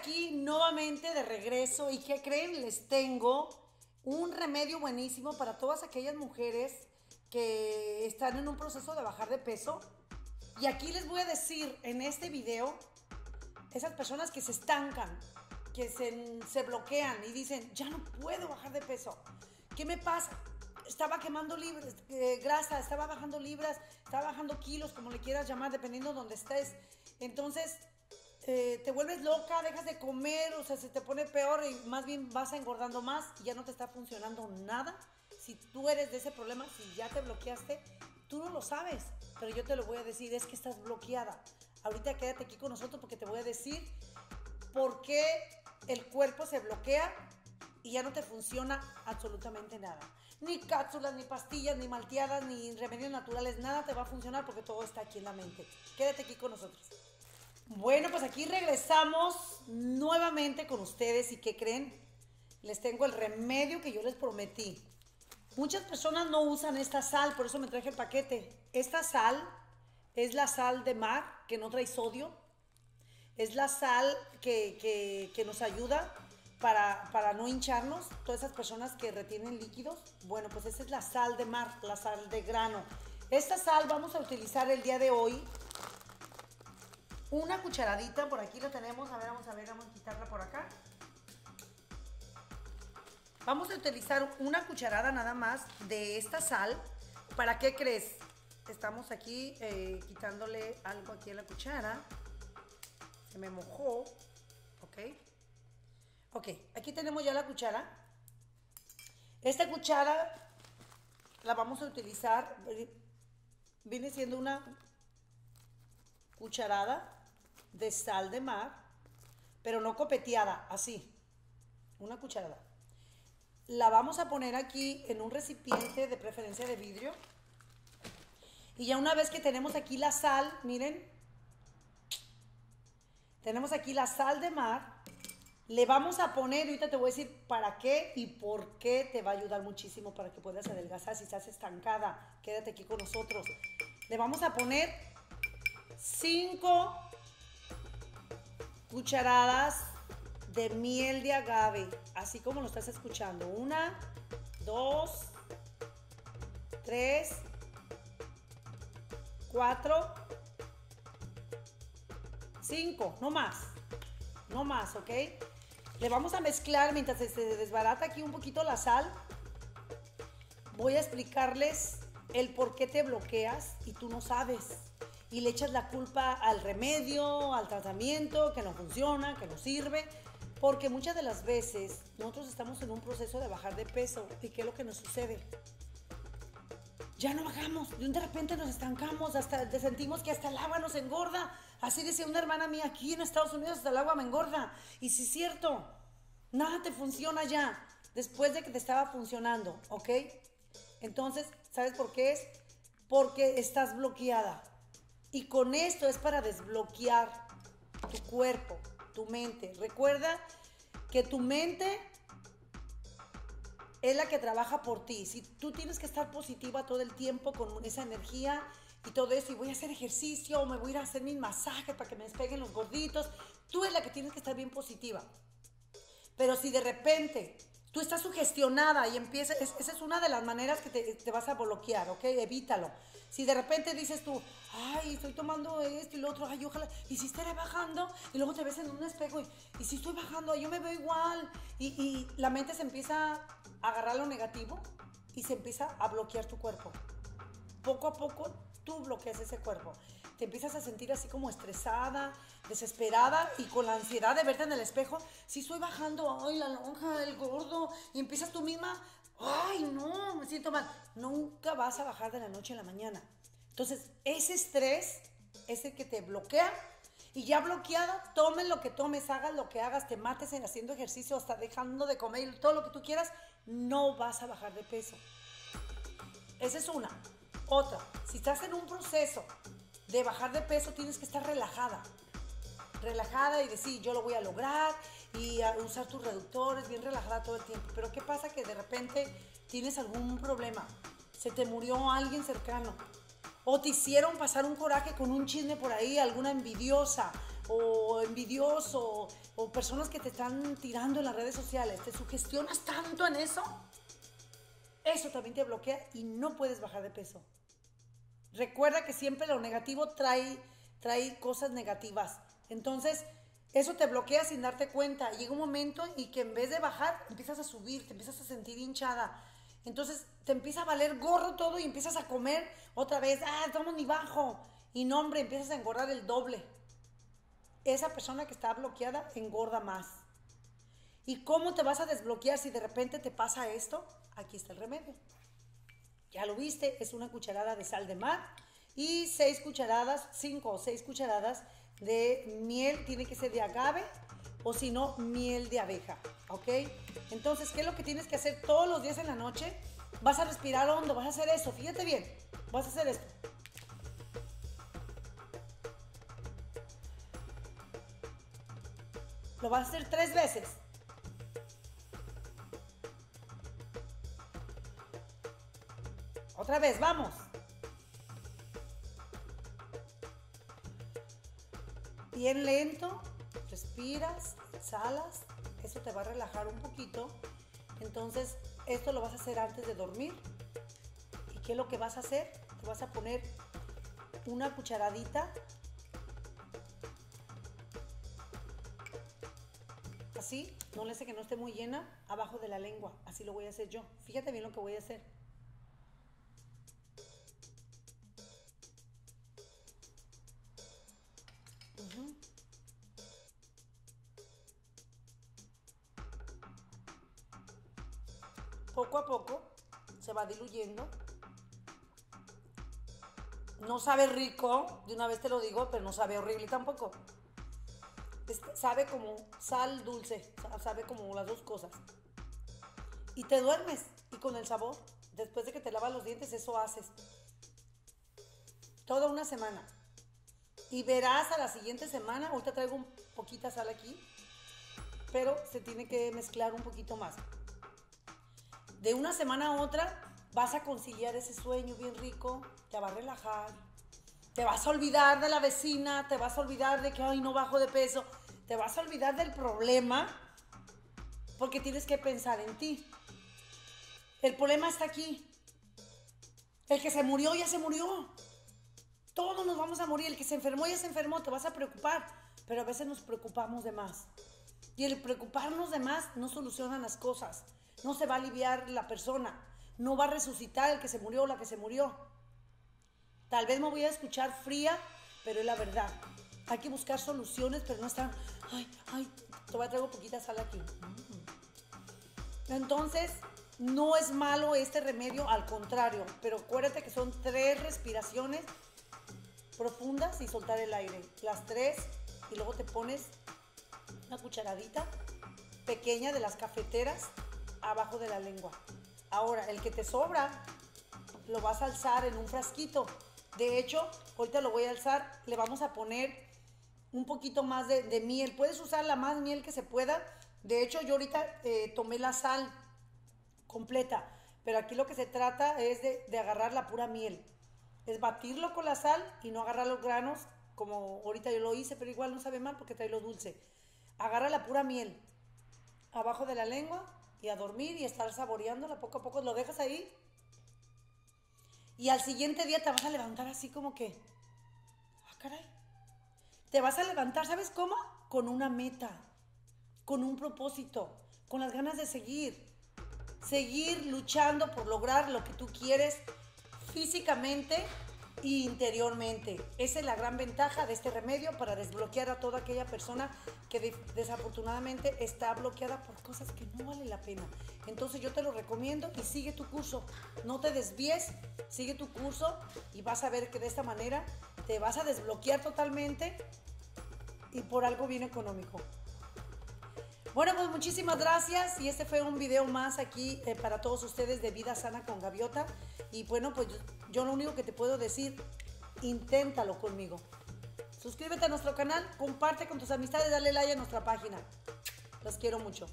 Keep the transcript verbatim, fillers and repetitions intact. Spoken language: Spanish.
aquí nuevamente de regreso y ¿qué creen? Les tengo un remedio buenísimo para todas aquellas mujeres que están en un proceso de bajar de peso. Y aquí les voy a decir en este video, esas personas que se estancan, que se, se bloquean y dicen, ya no puedo bajar de peso. ¿Qué me pasa? Estaba quemando libras, eh, grasa, estaba bajando libras, estaba bajando kilos, como le quieras llamar, dependiendo de donde estés. Entonces, eh, te vuelves loca, dejas de comer, o sea, se te pone peor y más bien vas engordando más y ya no te está funcionando nada. Si tú eres de ese problema, si ya te bloqueaste, tú no lo sabes, pero yo te lo voy a decir, es que estás bloqueada. Ahorita quédate aquí con nosotros porque te voy a decir por qué el cuerpo se bloquea y ya no te funciona absolutamente nada. Ni cápsulas, ni pastillas, ni malteadas, ni remedios naturales, nada te va a funcionar porque todo está aquí en la mente. Quédate aquí con nosotros. Bueno, pues aquí regresamos nuevamente con ustedes y ¿qué creen? Les tengo el remedio que yo les prometí. Muchas personas no usan esta sal, por eso me traje el paquete. Esta sal es la sal de mar que no trae sodio. Es la sal que, que, que nos ayuda para, para no hincharnos. Todas esas personas que retienen líquidos, bueno, pues esa es la sal de mar, la sal de grano. Esta sal vamos a utilizar el día de hoy. Una cucharadita, por aquí lo tenemos. A ver, vamos a ver, vamos a quitarla por acá. Vamos a utilizar una cucharada nada más de esta sal. ¿Para qué crees? Estamos aquí eh, quitándole algo aquí a la cuchara. Se me mojó. Ok. Ok, aquí tenemos ya la cuchara. Esta cuchara la vamos a utilizar. Viene siendo una cucharada de sal de mar, pero no copeteada, así. Una cucharada. La vamos a poner aquí en un recipiente de preferencia de vidrio. Y ya una vez que tenemos aquí la sal, miren, tenemos aquí la sal de mar, le vamos a poner, ahorita te voy a decir para qué y por qué te va a ayudar muchísimo para que puedas adelgazar si estás estancada. Quédate aquí con nosotros. Le vamos a poner cinco cucharadas de miel de agave, así como lo estás escuchando. Una, dos, tres, cuatro, cinco, no más, no más, ¿ok? Le vamos a mezclar mientras se desbarata aquí un poquito la sal. Voy a explicarles el por qué te bloqueas y tú no sabes. Y le echas la culpa al remedio, al tratamiento, que no funciona, que no sirve. Porque muchas de las veces nosotros estamos en un proceso de bajar de peso. ¿Y qué es lo que nos sucede? Ya no bajamos, de repente nos estancamos, hasta sentimos que hasta el agua nos engorda. Así decía una hermana mía, aquí en Estados Unidos hasta el agua me engorda. Y sí es cierto, nada te funciona ya, después de que te estaba funcionando, ¿ok? Entonces, ¿sabes por qué es? Porque estás bloqueada. Y con esto es para desbloquear tu cuerpo, tu mente. Recuerda que tu mente es la que trabaja por ti. Si tú tienes que estar positiva todo el tiempo con esa energía y todo eso, y voy a hacer ejercicio, o me voy a ir a hacer mis masajes para que me despeguen los gorditos, tú eres la que tienes que estar bien positiva. Pero si de repente tú estás sugestionada y empiezas, es, esa es una de las maneras que te, te vas a bloquear, ¿ok? Evítalo. Si de repente dices tú, ay, estoy tomando esto y lo otro, ay, ojalá, y si estaré bajando, y luego te ves en un espejo, y, y si estoy bajando, yo me veo igual, y, y la mente se empieza a agarrar lo negativo y se empieza a bloquear tu cuerpo. Poco a poco tú bloqueas ese cuerpo. Te empiezas a sentir así como estresada, desesperada y con la ansiedad de verte en el espejo. Si estoy bajando, ay, la lonja, el gordo, y empiezas tú misma, ay, no, me siento mal. Nunca vas a bajar de la noche a la mañana. Entonces, ese estrés es el que te bloquea. Y ya bloqueada, tomes lo que tomes, hagas lo que hagas, te mates en haciendo ejercicio, hasta dejando de comer y todo lo que tú quieras, no vas a bajar de peso. Esa es una. Otra, si estás en un proceso de bajar de peso, tienes que estar relajada. Relajada y decir, yo lo voy a lograr, y a usar tus reductores, bien relajada todo el tiempo. Pero ¿qué pasa? Que de repente tienes algún problema. Se te murió alguien cercano. O te hicieron pasar un coraje con un chisme por ahí, alguna envidiosa, o envidioso, o personas que te están tirando en las redes sociales, te sugestionas tanto en eso, eso también te bloquea y no puedes bajar de peso. Recuerda que siempre lo negativo trae, trae cosas negativas. Entonces, eso te bloquea sin darte cuenta. Llega un momento y que en vez de bajar, empiezas a subir, te empiezas a sentir hinchada. Entonces, te empieza a valer gorro todo y empiezas a comer otra vez. Ah, estamos ni bajo. Y no, hombre, empiezas a engordar el doble. Esa persona que está bloqueada engorda más. ¿Y cómo te vas a desbloquear si de repente te pasa esto? Aquí está el remedio. Ya lo viste, es una cucharada de sal de mar y seis cucharadas, cinco o seis cucharadas de miel, tiene que ser de agave o si no, miel de abeja, ¿ok? Entonces, ¿qué es lo que tienes que hacer todos los días en la noche? Vas a respirar hondo, vas a hacer eso, fíjate bien, vas a hacer esto. Lo vas a hacer tres veces. Otra vez, vamos. Bien lento, respiras, exhalas, eso te va a relajar un poquito. Entonces, esto lo vas a hacer antes de dormir. ¿Y qué es lo que vas a hacer? Te vas a poner una cucharadita, así, no le sé que no esté muy llena, abajo de la lengua. Así lo voy a hacer yo. Fíjate bien lo que voy a hacer. Poco a poco se va diluyendo. No sabe rico, de una vez te lo digo, pero no sabe horrible tampoco. Sabe como sal dulce, sabe como las dos cosas. Y te duermes, y con el sabor, después de que te lavas los dientes, eso haces. Toda una semana. Y verás a la siguiente semana, ahorita traigo un poquita sal aquí, pero se tiene que mezclar un poquito más. De una semana a otra vas a conciliar ese sueño bien rico, te va a relajar, te vas a olvidar de la vecina, te vas a olvidar de que ay, no bajo de peso, te vas a olvidar del problema porque tienes que pensar en ti. El problema está aquí. El que se murió ya se murió. Todos nos vamos a morir. El que se enfermó ya se enfermó, te vas a preocupar, pero a veces nos preocupamos de más. Y el preocuparnos de más no soluciona las cosas. No se va a aliviar la persona, no va a resucitar el que se murió o la que se murió. Tal vez me voy a escuchar fría, pero es la verdad. Hay que buscar soluciones, pero no están, ay, ay, te voy a traer poquita sal aquí. Entonces, no es malo este remedio, al contrario, pero acuérdate que son tres respiraciones profundas y soltar el aire. Las tres, y luego te pones una cucharadita pequeña de las cafeteras abajo de la lengua. Ahora, el que te sobra, lo vas a alzar en un frasquito. De hecho, ahorita lo voy a alzar, le vamos a poner un poquito más de, de miel. Puedes usar la más miel que se pueda. De hecho, yo ahorita eh, tomé la sal completa, pero aquí lo que se trata es de, de agarrar la pura miel. Es batirlo con la sal y no agarrar los granos, como ahorita yo lo hice, pero igual no sabe mal porque trae lo dulce. Agarra la pura miel abajo de la lengua y a dormir y estar saboreándola poco a poco. Lo dejas ahí y al siguiente día te vas a levantar así como que, ah, caray. Te vas a levantar, ¿sabes cómo? Con una meta, con un propósito, con las ganas de seguir. Seguir luchando por lograr lo que tú quieres físicamente e interiormente. Esa es la gran ventaja de este remedio para desbloquear a toda aquella persona que de, desafortunadamente está bloqueada por cosas que no vale la pena. Entonces yo te lo recomiendo y sigue tu curso. No te desvíes, sigue tu curso y vas a ver que de esta manera te vas a desbloquear totalmente y por algo bien económico. Bueno, pues muchísimas gracias y este fue un video más aquí eh, para todos ustedes de Vida Sana con Gaviota. Y bueno, pues yo, yo lo único que te puedo decir, inténtalo conmigo. Suscríbete a nuestro canal, comparte con tus amistades, dale like a nuestra página. Los quiero mucho.